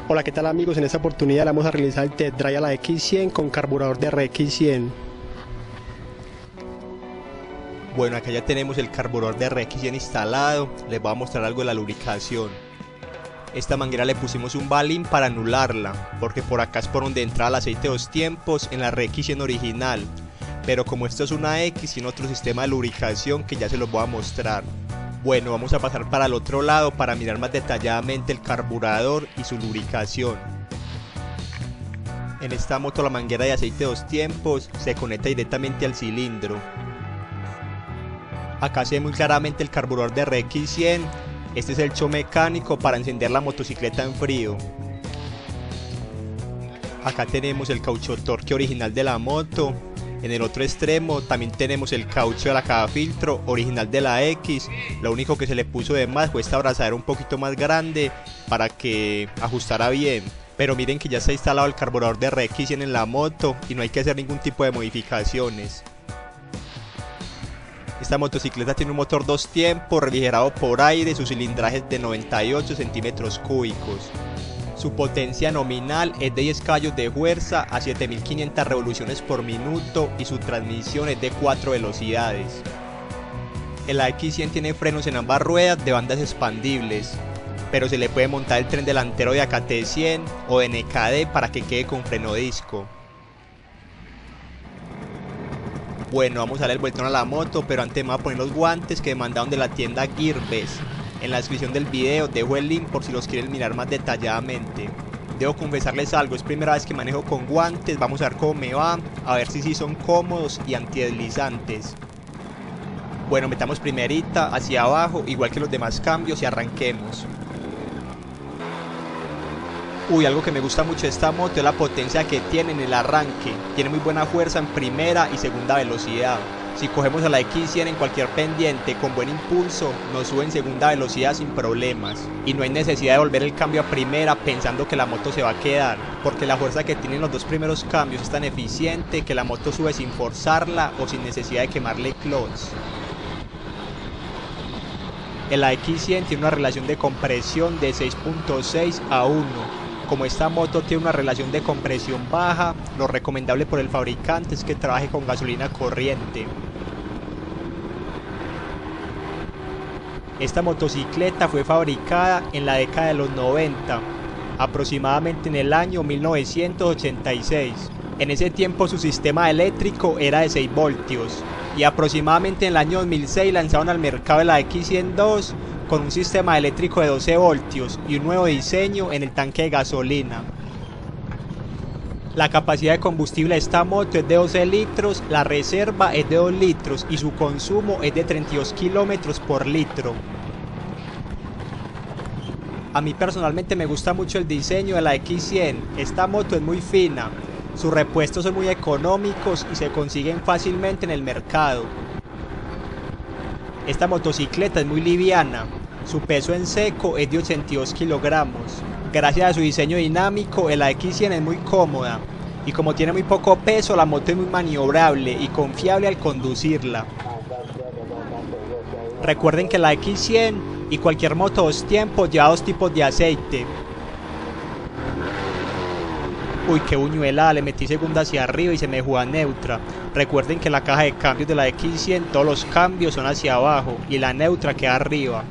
Hola, ¿qué tal amigos? En esta oportunidad vamos a realizar el test drive a la X100 con carburador de RX100. Bueno, acá ya tenemos el carburador de RX100 instalado. Les voy a mostrar algo de la lubricación. Esta manguera le pusimos un balín para anularla, porque por acá es por donde entra el aceite 2 tiempos en la RX100 original. Pero como esto es una X, tiene otro sistema de lubricación que ya se los voy a mostrar. Bueno, vamos a pasar para el otro lado para mirar más detalladamente el carburador y su lubricación. En esta moto la manguera de aceite 2 tiempos se conecta directamente al cilindro. Acá se ve muy claramente el carburador de RX100. Este es el choke mecánico para encender la motocicleta en frío. Acá tenemos el caucho torque original de la moto. En el otro extremo también tenemos el caucho de la caja filtro original de la X. Lo único que se le puso de más fue esta abrazadera un poquito más grande para que ajustara bien. Pero miren que ya está instalado el carburador de RX100 en la moto y no hay que hacer ningún tipo de modificaciones. Esta motocicleta tiene un motor 2 tiempos refrigerado por aire, su cilindraje es de 98 centímetros cúbicos. Su potencia nominal es de 10 caballos de fuerza a 7500 revoluciones por minuto y su transmisión es de 4 velocidades. El X100 tiene frenos en ambas ruedas de bandas expandibles, pero se le puede montar el tren delantero de AKT100 o de NKD para que quede con freno disco. Bueno, vamos a darle el vueltón a la moto, pero antes me voy a poner los guantes que me mandaron de la tienda Gearbest. En la descripción del video dejo el link por si los quieren mirar más detalladamente. Debo confesarles algo, es primera vez que manejo con guantes, vamos a ver cómo me va, a ver si sí son cómodos y antideslizantes. Bueno, metamos primerita hacia abajo, igual que los demás cambios, y arranquemos. Uy, algo que me gusta mucho de esta moto es la potencia que tiene en el arranque. Tiene muy buena fuerza en primera y segunda velocidad. Si cogemos a la X100 en cualquier pendiente con buen impulso, nos sube en segunda velocidad sin problemas. Y no hay necesidad de volver el cambio a primera pensando que la moto se va a quedar, porque la fuerza que tienen los dos primeros cambios es tan eficiente que la moto sube sin forzarla o sin necesidad de quemarle clutch. El X100 tiene una relación de compresión de 6.6 a 1. Como esta moto tiene una relación de compresión baja, lo recomendable por el fabricante es que trabaje con gasolina corriente. Esta motocicleta fue fabricada en la década de los 90, aproximadamente en el año 1986. En ese tiempo su sistema eléctrico era de 6 voltios y aproximadamente en el año 2006 lanzaron al mercado la X102 con un sistema eléctrico de 12 voltios y un nuevo diseño en el tanque de gasolina. La capacidad de combustible de esta moto es de 12 litros, la reserva es de 2 litros y su consumo es de 32 kilómetros por litro. A mí personalmente me gusta mucho el diseño de la X100, esta moto es muy fina, sus repuestos son muy económicos y se consiguen fácilmente en el mercado. Esta motocicleta es muy liviana, su peso en seco es de 82 kilogramos. Gracias a su diseño dinámico, la X100 es muy cómoda y como tiene muy poco peso, la moto es muy maniobrable y confiable al conducirla. Recuerden que la X100 y cualquier moto 2 tiempos lleva 2 tipos de aceite. Uy, qué buñuela, le metí segunda hacia arriba y se me dejó a neutra. Recuerden que la caja de cambios de la X100 todos los cambios son hacia abajo y la neutra queda arriba.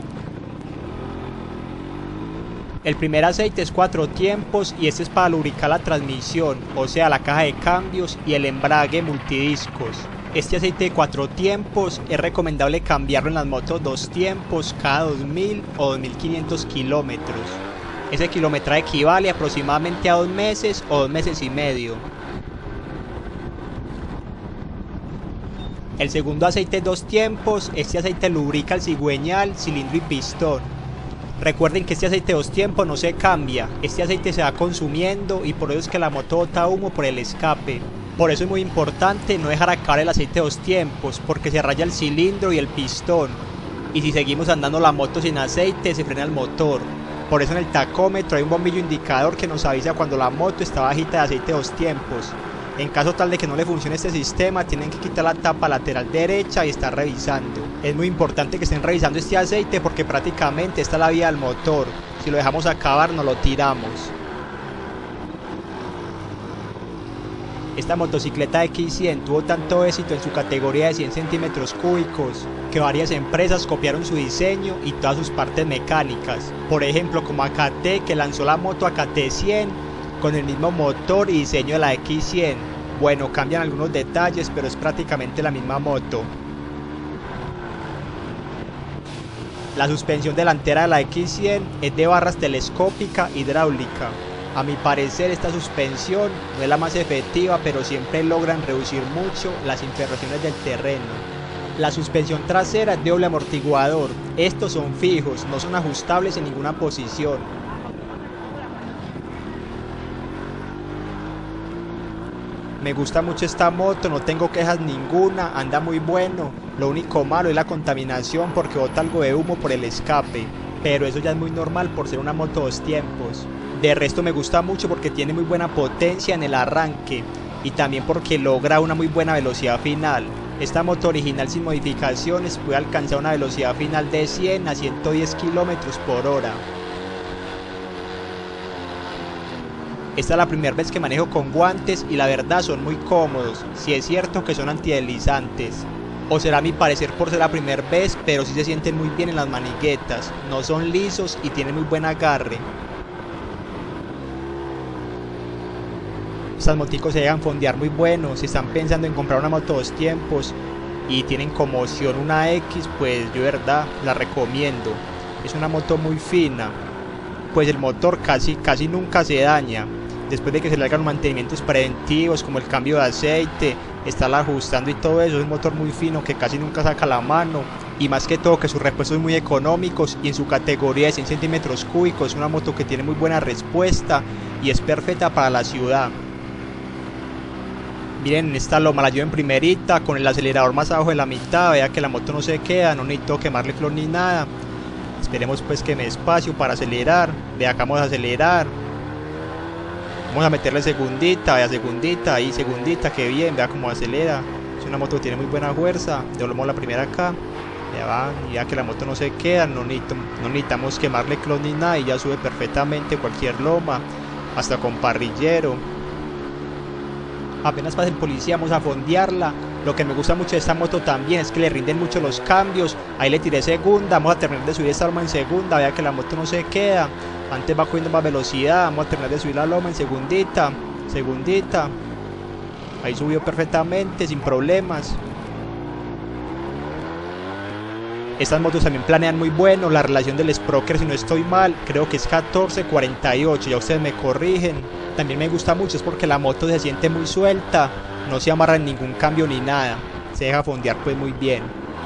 El primer aceite es 4 tiempos y este es para lubricar la transmisión, o sea la caja de cambios y el embrague multidiscos. Este aceite de 4 tiempos es recomendable cambiarlo en las motos 2 tiempos cada 2000 o 2500 kilómetros. Ese kilometraje equivale aproximadamente a 2 meses o 2 meses y medio. El segundo aceite de 2 tiempos, este aceite lubrica el cigüeñal, cilindro y pistón. Recuerden que este aceite de 2 tiempos no se cambia, este aceite se va consumiendo y por eso es que la moto bota humo por el escape. Por eso es muy importante no dejar acabar el aceite de 2 tiempos, porque se raya el cilindro y el pistón. Y si seguimos andando la moto sin aceite, se frena el motor. Por eso en el tacómetro hay un bombillo indicador que nos avisa cuando la moto está bajita de aceite de 2 tiempos. En caso tal de que no le funcione este sistema, tienen que quitar la tapa lateral derecha y estar revisando. Es muy importante que estén revisando este aceite porque prácticamente esta es la vida del motor. Si lo dejamos acabar, no lo tiramos. Esta motocicleta X100 tuvo tanto éxito en su categoría de 100 centímetros cúbicos que varias empresas copiaron su diseño y todas sus partes mecánicas. Por ejemplo, como AKT, que lanzó la moto AKT 100 con el mismo motor y diseño de la X100. Bueno, cambian algunos detalles, pero es prácticamente la misma moto. La suspensión delantera de la X100 es de barras telescópica hidráulica. A mi parecer esta suspensión no es la más efectiva, pero siempre logran reducir mucho las imperfecciones del terreno. La suspensión trasera es de doble amortiguador. Estos son fijos, no son ajustables en ninguna posición. Me gusta mucho esta moto, no tengo quejas ninguna, anda muy bueno. Lo único malo es la contaminación porque bota algo de humo por el escape, pero eso ya es muy normal por ser una moto dos tiempos. De resto me gusta mucho porque tiene muy buena potencia en el arranque y también porque logra una muy buena velocidad final. Esta moto original sin modificaciones puede alcanzar una velocidad final de 100 a 110 km por hora. Esta es la primera vez que manejo con guantes y la verdad son muy cómodos. Sí es cierto que son antideslizantes, o será a mi parecer por ser la primera vez, pero sí se sienten muy bien en las maniguetas. No son lisos y tienen muy buen agarre. Estas moticos se dejan fondear muy bueno. Si están pensando en comprar una moto dos tiempos y tienen como opción una X, pues yo de verdad la recomiendo. Es una moto muy fina, pues el motor casi nunca se daña. Después de que se le hagan mantenimientos preventivos como el cambio de aceite, estarla ajustando y todo eso, es un motor muy fino que casi nunca saca la mano. Y más que todo que sus repuestos son muy económicos y en su categoría de 100 centímetros cúbicos es una moto que tiene muy buena respuesta y es perfecta para la ciudad. Miren, esta loma la llevo en primerita con el acelerador más abajo de la mitad. Vea que la moto no se queda, no necesito quemarle flor ni nada. Esperemos pues que me dé espacio para acelerar. Vea que vamos a acelerar. Vamos a meterle segundita, vea segundita, ahí segundita, que bien, vea cómo acelera. Es una moto que tiene muy buena fuerza. Devolvemos la primera acá. Ya van, y ya que la moto no se queda, no necesitamos quemarle clon ni nada y ya sube perfectamente cualquier loma, hasta con parrillero. Apenas pasa el policía vamos a fondearla. Lo que me gusta mucho de esta moto también es que le rinden mucho los cambios. Ahí le tiré segunda, vamos a terminar de subir esta loma en segunda. Vea que la moto no se queda, antes va cogiendo más velocidad. Vamos a terminar de subir la loma en segundita. Ahí subió perfectamente, sin problemas. Estas motos también planean muy bueno. La relación del sprocker, si no estoy mal, creo que es 14:48, ya ustedes me corrigen. También me gusta mucho, es porque la moto se siente muy suelta, no se amarra en ningún cambio ni nada, se deja fondear pues muy bien.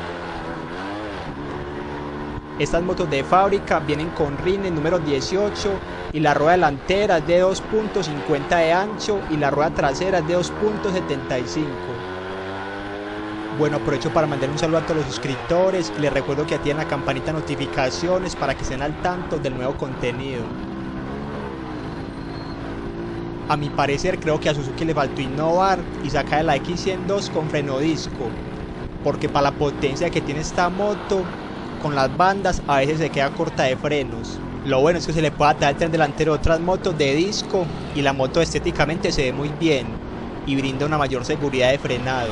Estas motos de fábrica vienen con rines número 18 y la rueda delantera es de 2.50 de ancho y la rueda trasera es de 2.75. Bueno, aprovecho para mandar un saludo a todos los suscriptores y les recuerdo que activen la campanita de notificaciones para que estén al tanto del nuevo contenido. A mi parecer creo que a Suzuki le faltó innovar y sacar la X102 con freno disco, porque para la potencia que tiene esta moto, con las bandas a veces se queda corta de frenos. Lo bueno es que se le puede atar el tren delantero de otras motos de disco y la moto estéticamente se ve muy bien y brinda una mayor seguridad de frenado.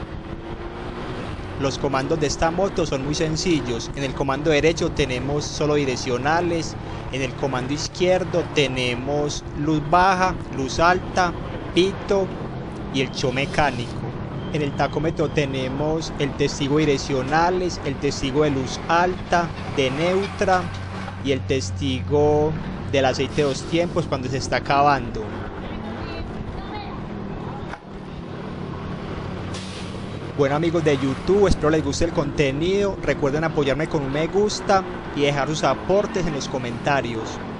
Los comandos de esta moto son muy sencillos. En el comando derecho tenemos solo direccionales, en el comando izquierdo tenemos luz baja, luz alta, pito y el show mecánico. En el tacómetro tenemos el testigo direccionales, el testigo de luz alta, de neutra y el testigo del aceite dos tiempos cuando se está acabando. Bueno amigos de YouTube, espero les guste el contenido, recuerden apoyarme con un me gusta y dejar sus aportes en los comentarios.